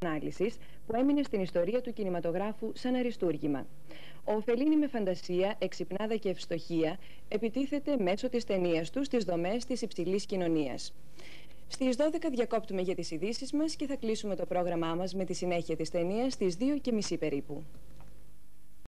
ανάλυσης που έμεινε στην ιστορία του κινηματογράφου σαν αριστούργημα. Ο Φελίνι με φαντασία, εξυπνάδα και ευστοχία επιτίθεται μέσω της ταινίας του στις δομές της υψηλής κοινωνίας. Στις 12 διακόπτουμε για τις ειδήσεις μας και θα κλείσουμε το πρόγραμμά μας με τη συνέχεια της ταινίας στις 2:30 περίπου.